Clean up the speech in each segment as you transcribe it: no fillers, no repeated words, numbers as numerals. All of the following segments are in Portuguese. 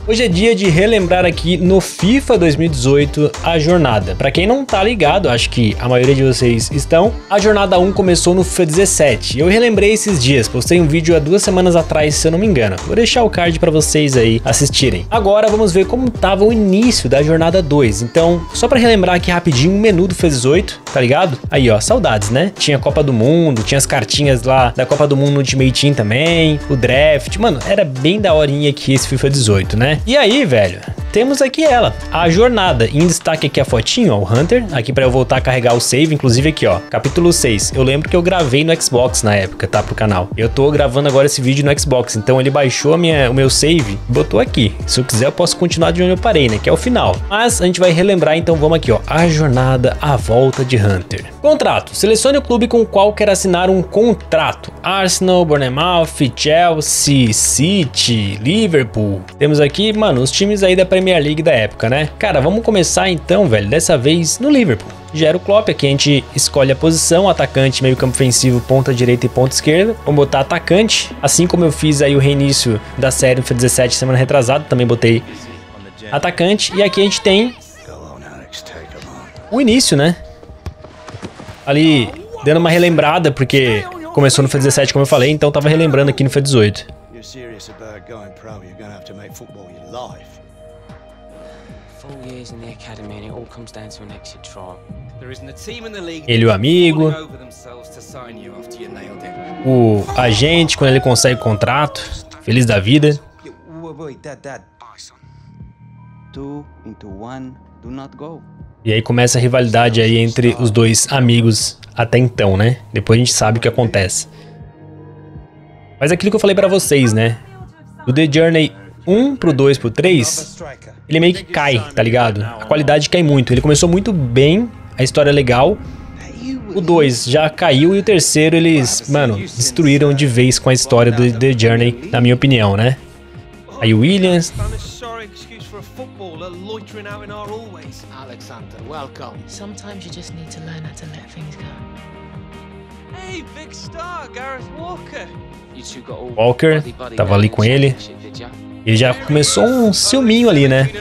Hoje é dia de relembrar aqui no FIFA 2018 a jornada. Pra quem não tá ligado, acho que a maioria de vocês estão, a jornada 1 começou no FIFA 17. Eu relembrei esses dias, postei um vídeo há 2 semanas atrás, se eu não me engano. Vou deixar o card pra vocês aí assistirem. Agora vamos ver como tava o início da jornada 2. Então, só pra relembrar aqui rapidinho o menu do FIFA 18, tá ligado? Aí ó, saudades, né? Tinha Copa do Mundo, tinha as cartinhas lá da Copa do Mundo no Ultimate Team também, o draft, mano, era bem daorinha aqui esse FIFA 18, né? E aí, velho, temos aqui ela, a jornada. Em destaque aqui a fotinho, ó, o Hunter, aqui pra eu voltar a carregar o save, inclusive aqui, ó, capítulo 6. Eu lembro que eu gravei no Xbox na época, tá, pro canal. Eu tô gravando agora esse vídeo no Xbox, então ele baixou o meu save e botou aqui. Se eu quiser eu posso continuar de onde eu parei, né, que é o final. Mas a gente vai relembrar, então vamos aqui, ó, a jornada, a volta de Hunter. Contrato. Selecione o clube com o qual quer assinar um contrato. Arsenal, Bournemouth, Chelsea, City, Liverpool. Temos aqui, mano, os times aí da Premier League da época, né? Cara, vamos começar então, velho, dessa vez no Liverpool. Gera o Klopp, aqui a gente escolhe a posição, atacante, meio campo ofensivo, ponta direita e ponta esquerda. Vamos botar atacante, assim como eu fiz aí o reinício da série no FIFA 17 semana retrasada, também botei atacante. E aqui a gente tem o início, né? Ali, dando uma relembrada, porque começou no FIFA 17, como eu falei, então tava relembrando aqui no FIFA 18. Ele, o amigo, o agente, quando ele consegue contrato, feliz da vida. E aí começa a rivalidade aí entre os dois amigos até então, né? Depois a gente sabe o que acontece. Mas aquilo que eu falei pra vocês, né? Do The Journey 1 pro 2 pro 3, ele meio que cai, tá ligado? A qualidade cai muito. Ele começou muito bem, a história é legal. O 2 já caiu e o terceiro eles, mano, destruíram de vez com a história do The Journey, na minha opinião, né? Aí o Williams... Alexander, welcome. Sometimes you just need to learn how to let things go. Hey, big star, Gareth Walker. Walker tava ali com ele. Ele já começou um ciúminho ali, né?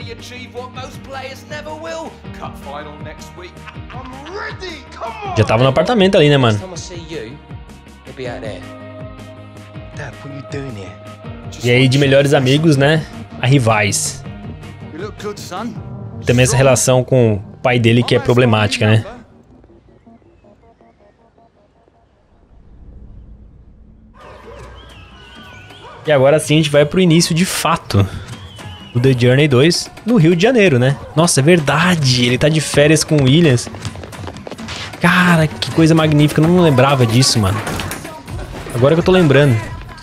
Já tava no apartamento ali, né, mano? E aí, de melhores amigos, né, a rivais. Também essa relação com o pai dele que é problemática, né? E agora sim a gente vai pro início de fato do The Journey 2 no Rio de Janeiro, né? Nossa, é verdade, ele tá de férias com o Williams. Cara, que coisa magnífica, eu não lembrava disso, mano. Agora que eu tô lembrando.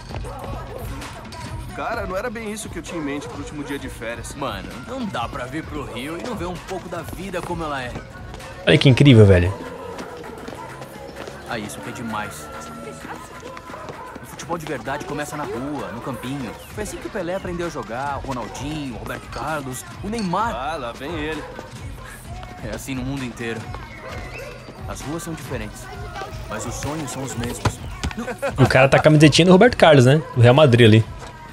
Cara, não era bem isso que eu tinha em mente pro último dia de férias. Mano, não dá pra vir pro Rio e não ver um pouco da vida como ela é. Olha que incrível, velho. Ah, isso que é demais. O futebol de verdade começa na rua, no campinho. Foi assim que o Pelé aprendeu a jogar, o Ronaldinho, o Roberto Carlos, o Neymar. Ah, lá vem ele. É assim no mundo inteiro. As ruas são diferentes, mas os sonhos são os mesmos. O cara tá com a camisetinha do Roberto Carlos, né? Do Real Madrid ali.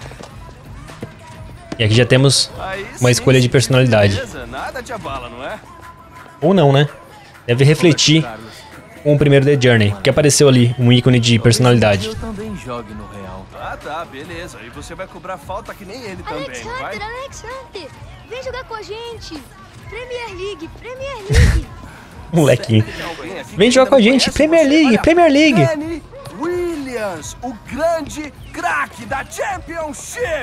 E aqui já temos uma escolha de personalidade. Nada te abala, não é? Ou não, né? Deve refletir com o primeiro The Journey, que apareceu ali, um ícone de personalidade. Eu também jogue no Real. Ah, tá, beleza. E você vai cobrar falta que nem ele também, vai? Alex Hunter, vem jogar com a gente. Premier League, Premier League. Molequinho. Vem jogar com a gente, Premier League, Premier League. Danny Williams, o grande craque da Championship.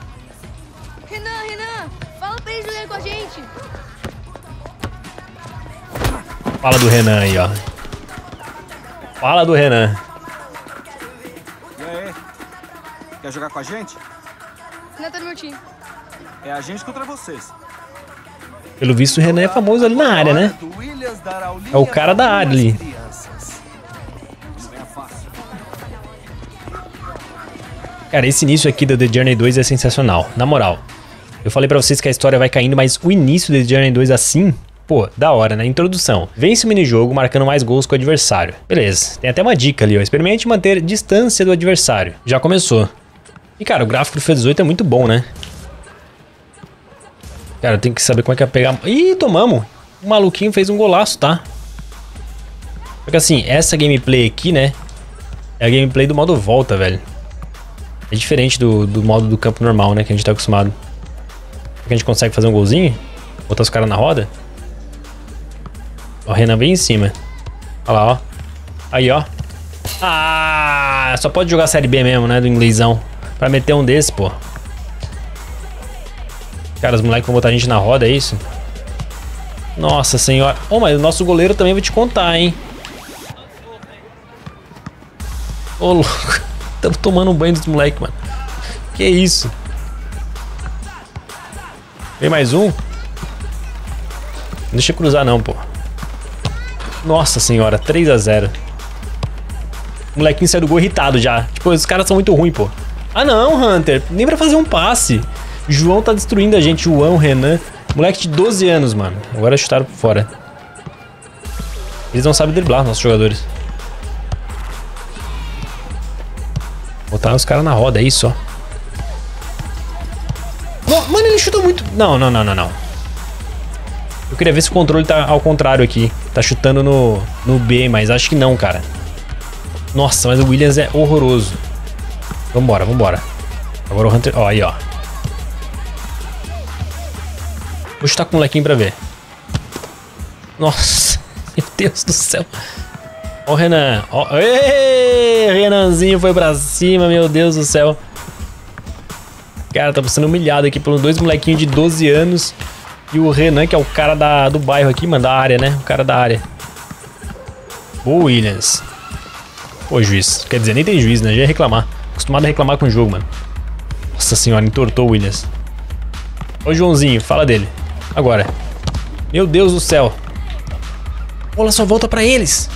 Renan, fala pra eles jogarem com a gente. Fala do Renan aí, ó. Fala do Renan. E aí? Quer jogar com a gente? Renan tá no meu time. É a gente contra vocês. Pelo visto o Renan é famoso ali na área, né? É o cara da área ali. Cara, esse início aqui do The Journey 2 é sensacional, na moral. Eu falei pra vocês que a história vai caindo, mas o início do The Journey 2 assim, pô, da hora, né? Introdução. Vence o minijogo marcando mais gols com o adversário. Beleza, tem até uma dica ali, ó. Experimente manter distância do adversário. Já começou. E cara, o gráfico do FIFA 18 é muito bom, né? Cara, eu tenho que saber como é que é pegar... Ih, tomamos! O maluquinho fez um golaço, tá? Porque assim, essa gameplay aqui, né? É a gameplay do modo volta, velho. É diferente do modo do campo normal, né? Que a gente tá acostumado. Será que a gente consegue fazer um golzinho? Botar os caras na roda? Ó, o Renan bem em cima. Olha lá, ó. Aí, ó. Ah, só pode jogar Série B mesmo, né? Do inglêsão. Pra meter um desse, pô. Cara, os moleques vão botar a gente na roda, é isso? Nossa senhora. Oh, mas o nosso goleiro também vou te contar, hein? Ô, louco. Estamos tomando um banho dos moleques, mano. Que isso? Vem mais um? Não deixa eu cruzar não, pô. Nossa senhora, 3 a 0. O molequinho saiu do gol irritado já. Tipo, os caras são muito ruins, pô. Ah não, Hunter. Nem pra fazer um passe. João tá destruindo a gente. João, Renan. Moleque de 12 anos, mano. Agora chutaram por fora. Eles não sabem driblar, nossos jogadores. Botar os caras na roda, é isso, ó. Mano, ele chutou muito. Não. Eu queria ver se o controle tá ao contrário aqui. Tá chutando no B, mas acho que não, cara. Nossa, mas o Williams é horroroso. Vambora. Agora o Hunter... Ó, aí, ó. Vou chutar com o molequinho pra ver. Nossa, meu Deus do céu. Ó o Renan. Ó, ei, Renanzinho foi pra cima, meu Deus do céu. Cara, tá sendo humilhado aqui pelos dois molequinhos de 12 anos. E o Renan, que é o cara do bairro aqui, mano, da área, né? O cara da área. Boa, Williams. Pô, juiz. Quer dizer, nem tem juiz, né? Já ia reclamar. Acostumado a reclamar com o jogo, mano. Nossa senhora, entortou o Williams. Ô, Joãozinho, fala dele. Agora. Meu Deus do céu. Bola só volta pra eles.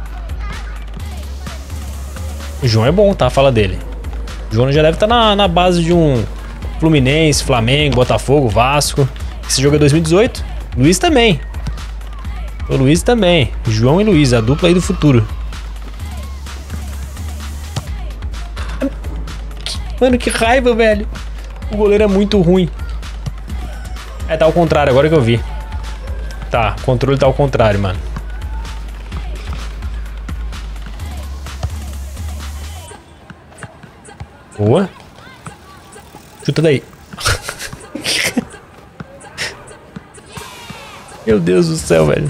O João é bom, tá? Fala dele. O João já deve estar na base de um Fluminense, Flamengo, Botafogo, Vasco. Esse jogo é 2018. Luiz também. O Luiz também. João e Luiz, a dupla aí do futuro. Mano, que raiva, velho. O goleiro é muito ruim. É, tá ao contrário, agora que eu vi. Tá, o controle tá ao contrário, mano. Boa. Chuta daí. Meu Deus do céu, velho.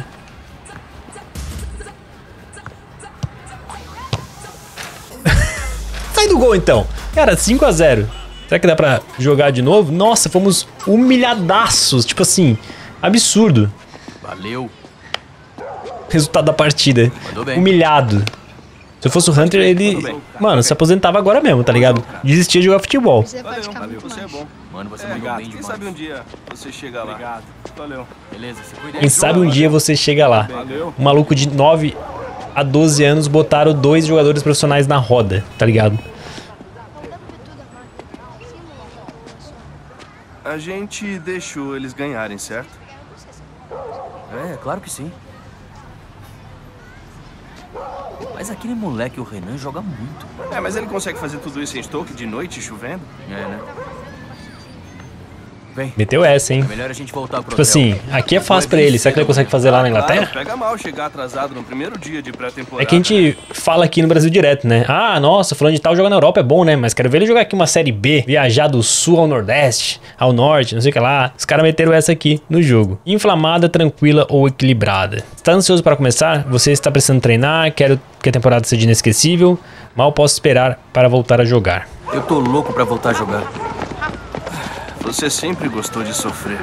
Sai do gol, então. Cara, 5 a 0. Será que dá pra jogar de novo? Nossa, fomos humilhadaços. Tipo assim, absurdo. Valeu. Resultado da partida. Humilhado. Se eu fosse o Hunter, ele... Mano, se aposentava agora mesmo, tá ligado? Desistia de jogar futebol. Valeu, Você é bom. Mano, você Obrigado. mandou bem Quem demais. sabe um dia você chega lá. Obrigado. Valeu. Beleza, você cuida aí. Quem sabe um dia você chega lá. Valeu. Um maluco de 9 a 12 anos botaram 2 jogadores profissionais na roda, tá ligado? A gente deixou eles ganharem, certo? É, claro que sim. Mas aquele moleque, o Renan, joga muito. É, mas ele consegue fazer tudo isso em Stoke de noite, chovendo? É, né? Vem. Meteu essa, hein? É melhor a gente voltar pro Tipo assim, aqui é fácil pra ele. Será que ele consegue fazer lá na Inglaterra? Claro, pega mal chegar atrasado no primeiro dia de pré-temporada. É que a gente fala aqui no Brasil direto, né? Ah, nossa, fulano de tal joga na Europa, é bom, né? Mas quero ver ele jogar aqui uma Série B, viajar do sul ao nordeste, ao norte, não sei o que lá. Os caras meteram essa aqui no jogo. Inflamada, tranquila ou equilibrada. Está ansioso para começar? Você está precisando treinar? Quero que a temporada seja inesquecível? Mal posso esperar para voltar a jogar. Eu tô louco pra voltar a jogar. Você sempre gostou de sofrer.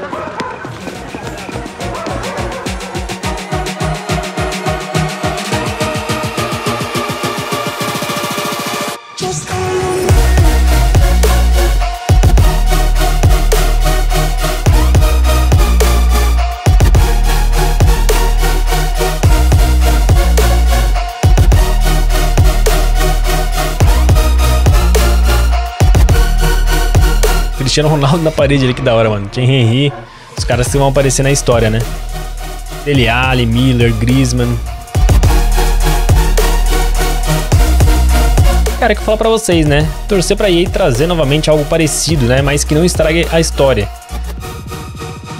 Cristiano Ronaldo na parede ali, que da hora, mano. Thierry Henry, os caras que vão aparecer na história, né? Dele Alli, Miller, Griezmann. Cara, que eu falo pra vocês, né? Torcer pra EA trazer novamente algo parecido, né? Mas que não estrague a história.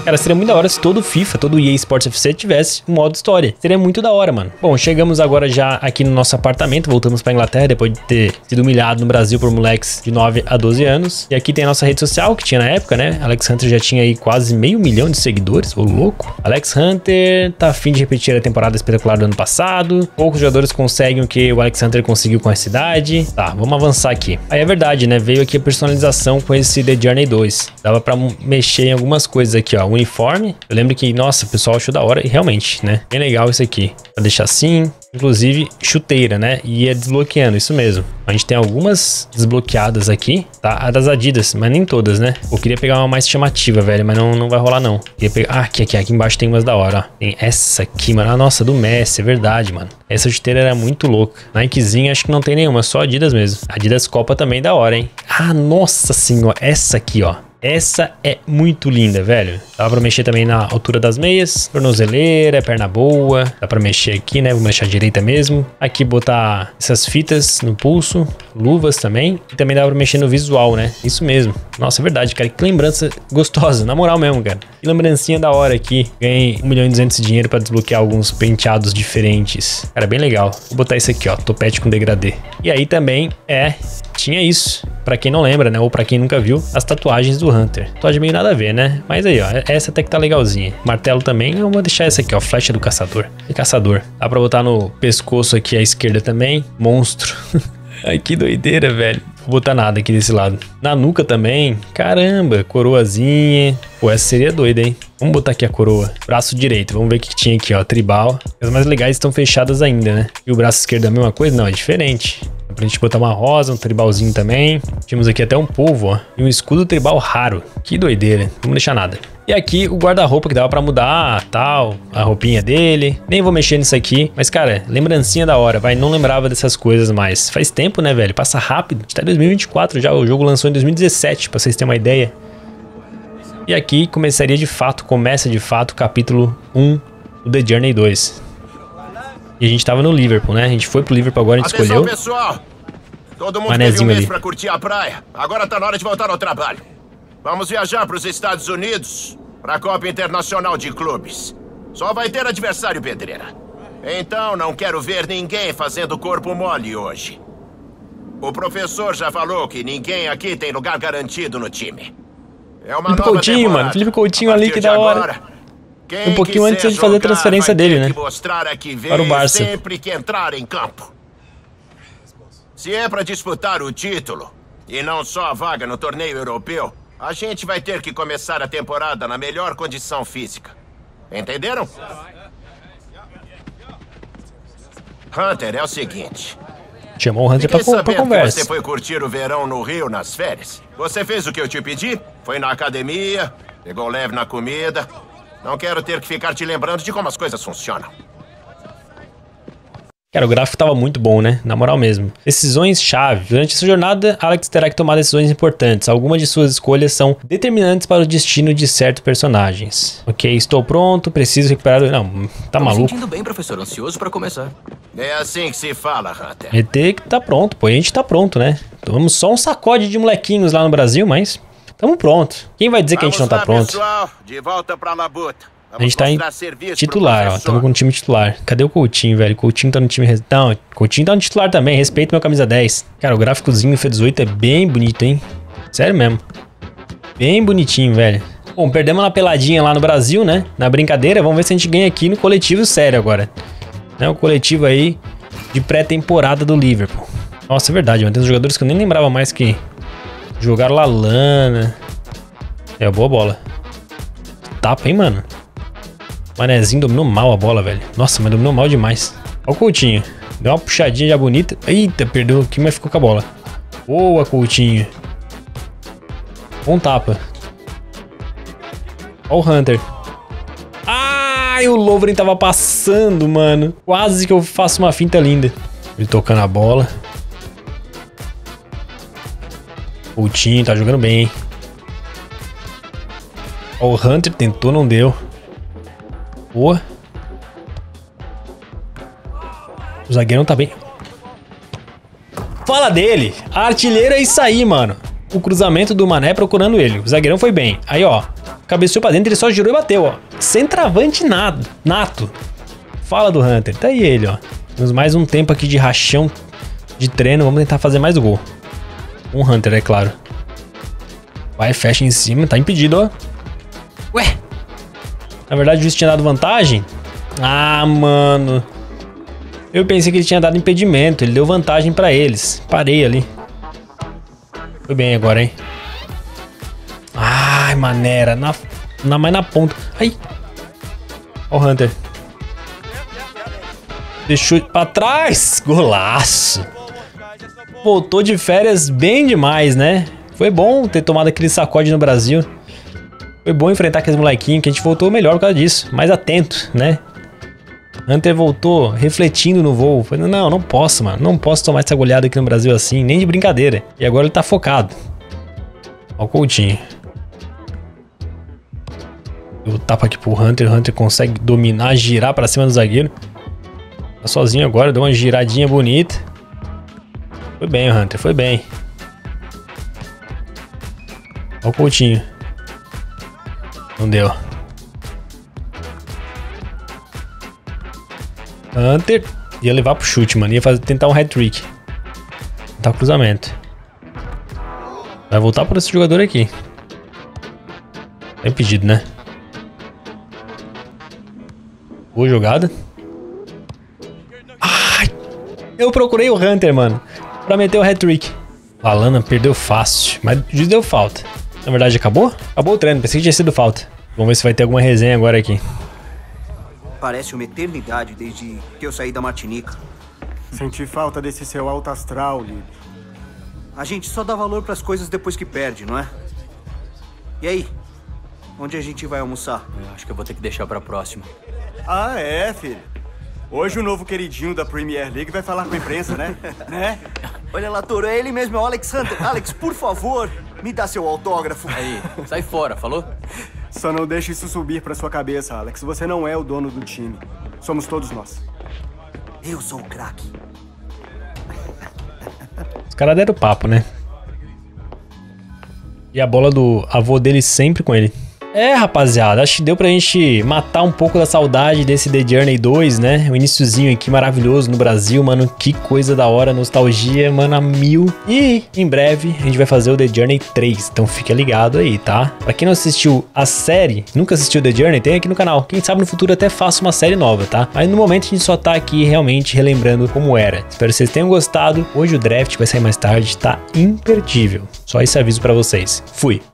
Cara, seria muito da hora se todo FIFA, todo EA Sports FC tivesse um modo história. Seria muito da hora, mano. Bom, chegamos agora já aqui no nosso apartamento. Voltamos pra Inglaterra depois de ter sido humilhado no Brasil por moleques de 9 a 12 anos. E aqui tem a nossa rede social, que tinha na época, né? Alex Hunter já tinha aí quase 500 mil de seguidores. Ô, louco. Alex Hunter tá afim de repetir a temporada espetacular do ano passado. Poucos jogadores conseguem o que o Alex Hunter conseguiu com a cidade. Tá, vamos avançar aqui. Aí é verdade, né? Veio aqui a personalização com esse The Journey 2. Dava pra mexer em algumas coisas aqui, ó. Uniforme. Eu lembro que, nossa, o pessoal achou da hora. E realmente, né? Bem legal isso aqui. Pra deixar assim. Inclusive, chuteira, né? E ia desbloqueando, isso mesmo. A gente tem algumas desbloqueadas aqui, tá? A das Adidas, mas nem todas, né? Eu queria pegar uma mais chamativa, velho, mas não vai rolar, não. Queria pegar... Ah, aqui embaixo tem umas da hora, ó. Tem essa aqui, mano. Ah, nossa, do Messi, é verdade, mano. Essa chuteira era muito louca. Nikezinha, acho que não tem nenhuma, só Adidas mesmo. Adidas Copa também da hora, hein? Ah, nossa senhora, essa aqui, ó. Essa é muito linda, velho. Dá pra mexer também na altura das meias. Tornozeleira, perna boa. Dá pra mexer aqui, né? Vou mexer à direita mesmo. Aqui botar essas fitas no pulso. Luvas também. E também dá pra mexer no visual, né? Isso mesmo. Nossa, é verdade, cara. Que lembrança gostosa. Na moral mesmo, cara. Que lembrancinha da hora aqui. Ganhei 1 milhão e 200 de dinheiro pra desbloquear alguns penteados diferentes. Cara, bem legal. Vou botar isso aqui, ó. Topete com degradê. E aí também tinha isso. Pra quem não lembra, né? Ou pra quem nunca viu, as tatuagens do Hunter. Tatuagem meio nada a ver, né? Mas aí, ó. Essa até que tá legalzinha. Martelo também. Eu vou deixar essa aqui, ó. Flecha do caçador. E caçador. Dá pra botar no pescoço aqui à esquerda também. Monstro. Ai, que doideira, velho. Vou botar nada aqui desse lado. Na nuca também. Caramba. Coroazinha. Pô, essa seria doida, hein? Vamos botar aqui a coroa. Braço direito. Vamos ver o que tinha aqui, ó. Tribal. As mais legais estão fechadas ainda, né? E o braço esquerdo é a mesma coisa? Não, é diferente. Dá pra gente botar uma rosa, um tribalzinho também. Tínhamos aqui até um polvo, ó. E um escudo tribal raro. Que doideira. Não vamos deixar nada. E aqui o guarda-roupa que dava pra mudar, tal, a roupinha dele. Nem vou mexer nisso aqui, mas cara, lembrancinha da hora, vai, não lembrava dessas coisas mais. Faz tempo, né, velho? Passa rápido. A gente tá em 2024 já, o jogo lançou em 2017, pra vocês terem uma ideia. E aqui começa de fato o capítulo 1 do The Journey 2. E a gente tava no Liverpool, né? A gente foi pro Liverpool agora, a gente escolheu. Pessoal, todo mundo Manezinho teve um mês ali pra curtir a praia. Agora tá na hora de voltar ao trabalho. Vamos viajar para os Estados Unidos, para a Copa Internacional de Clubes. Só vai ter adversário pedreira. Então não quero ver ninguém fazendo corpo mole hoje. O professor já falou que ninguém aqui tem lugar garantido no time. É uma Felipe nova Coutinho, temporada. mano. Felipe Coutinho ali, que da hora. Agora, Um pouquinho antes de fazer a transferência dele, né? Para o Barça. Sempre que entrar em campo. Se é para disputar o título, e não só a vaga no torneio europeu, a gente vai ter que começar a temporada na melhor condição física. Entenderam? Hunter, é o seguinte. Chamou o Hunter pra conversa. Você foi curtir o verão no Rio nas férias. Você fez o que eu te pedi? Foi na academia, pegou leve na comida. Não quero ter que ficar te lembrando de como as coisas funcionam. Cara, o gráfico tava muito bom, né? Na moral mesmo. Decisões-chave. Durante essa jornada, Alex terá que tomar decisões importantes. Algumas de suas escolhas são determinantes para o destino de certos personagens. Ok, estou pronto, preciso recuperar... Não, tá maluco. Me sentindo bem, professor. Ansioso para começar. É assim que se fala, Hunter. ET que tá pronto, pô. A gente tá pronto, né? Tomamos só um sacode de molequinhos lá no Brasil, mas... Tamo pronto. Quem vai dizer que a gente não tá pronto? Pessoal, de volta pra Labuta. A gente tá em titular, ó. Tamo com o time titular. Cadê o Coutinho, velho? Coutinho tá no time... Não, Coutinho tá no titular também. Respeita meu camisa 10. Cara, o gráficozinho do FIFA 18 é bem bonito, hein? Sério mesmo. Bem bonitinho, velho. Bom, perdemos na peladinha lá no Brasil, né? Na brincadeira. Vamos ver se a gente ganha aqui no coletivo sério agora. Né? O coletivo aí de pré-temporada do Liverpool. Nossa, é verdade, mano. Tem uns jogadores que eu nem lembrava mais que jogaram Lallana. É, boa bola. Tapa, hein, mano? Manezinho dominou mal a bola, velho. Nossa, mas dominou mal demais. Olha o Coutinho. Deu uma puxadinha já bonita. Eita, perdeu aqui, mas ficou com a bola. Boa, Coutinho. Bom tapa. Olha o Hunter. Ai, o Lovren tava passando, mano. Quase que eu faço uma finta linda. Ele tocando a bola. Coutinho tá jogando bem, hein? Olha o Hunter, tentou, não deu. Boa. O zagueiro não tá bem. Fala dele. Artilheiro é isso aí, mano. O cruzamento do Mané procurando ele. O zagueirão foi bem. Aí, ó. cabeceou pra dentro, ele só girou e bateu, ó. Centroavante nato. Fala do Hunter. Tá aí ele, ó. Temos mais um tempo aqui de rachão de treino. Vamos tentar fazer mais gol. Um Hunter, é claro. Vai, fecha em cima. Tá impedido, ó. Ué. Na verdade, o juiz tinha dado vantagem. Ah, mano. Eu pensei que ele tinha dado impedimento. Ele deu vantagem pra eles. Parei ali. Foi bem agora, hein. Ai, maneira. Mais na ponta. Ai. Ó o Hunter. Deixou pra trás. Golaço. Voltou de férias bem demais, né? Foi bom ter tomado aquele sacode no Brasil. Foi bom enfrentar aqueles molequinhos, que a gente voltou melhor por causa disso. Mais atento, né? Hunter voltou refletindo no voo. Falei, não posso, mano. Não posso tomar essa goleada aqui no Brasil assim, nem de brincadeira. E agora ele tá focado. Ó o Coutinho. Eu tapa aqui pro Hunter. O Hunter consegue dominar, girar pra cima do zagueiro. Tá sozinho agora, deu uma giradinha bonita. Foi bem o Hunter, foi bem. Ó o Coutinho. Não deu. Hunter ia levar pro chute, mano. Ia tentar um hat-trick. Tentar o cruzamento. Vai voltar por esse jogador aqui. Tá impedido, né? Boa jogada. Ai! Eu procurei o Hunter, mano, pra meter o hat-trick. Lallana perdeu fácil, mas o juiz deu falta. Na verdade, acabou? Acabou o treino, pensei que tinha sido falta. Vamos ver se vai ter alguma resenha agora aqui. Parece uma eternidade desde que eu saí da Martinica. Senti falta desse seu alto astral, Lily. A gente só dá valor pras coisas depois que perde, não é? E aí? Onde a gente vai almoçar? Eu acho que eu vou ter que deixar pra próxima. Ah, é, filho. Hoje o novo queridinho da Premier League vai falar com a imprensa, né? Né? Olha lá, Toro, é ele mesmo, é o Alex Hunter. Alex, por favor, me dá seu autógrafo. Aí, sai fora, falou? Só não deixe isso subir pra sua cabeça, Alex. Você não é o dono do time. Somos todos nós. Eu sou o craque. Os caras deram papo, né? E a bola do avô dele sempre com ele. É, rapaziada, acho que deu pra gente matar um pouco da saudade desse The Journey 2, né? O iniciozinho aqui maravilhoso no Brasil, mano. Que coisa da hora, nostalgia, mano, a mil. E em breve a gente vai fazer o The Journey 3, então fica ligado aí, tá? Pra quem não assistiu a série, nunca assistiu The Journey, tem aqui no canal. Quem sabe no futuro até faça uma série nova, tá? Mas no momento a gente só tá aqui realmente relembrando como era. Espero que vocês tenham gostado. Hoje o draft vai sair mais tarde, tá imperdível. Só esse aviso pra vocês. Fui!